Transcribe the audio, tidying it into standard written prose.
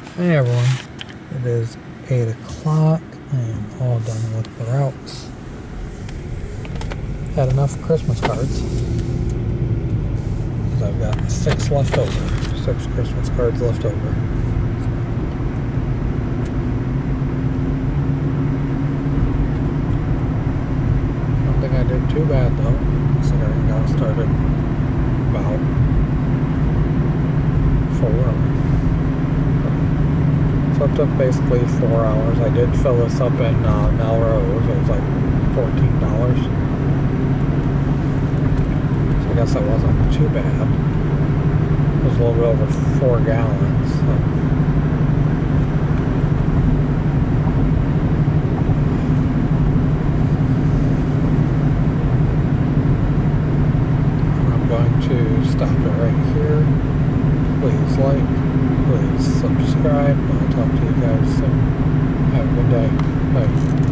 Hey everyone, it is 8 o'clock. I am all done with the routes. Had enough Christmas cards. Because I've got 6 left over. 6 Christmas cards left over. I don't think I did too bad though, considering I got started about 4. So it took basically 4 hours. I did fill this up in Melrose. It was like $14. So I guess that wasn't too bad. It was a little bit over 4 gallons. So. I'm going to stop it right here. Please like, please subscribe. I'll talk to you guys soon. Have a good day. Bye.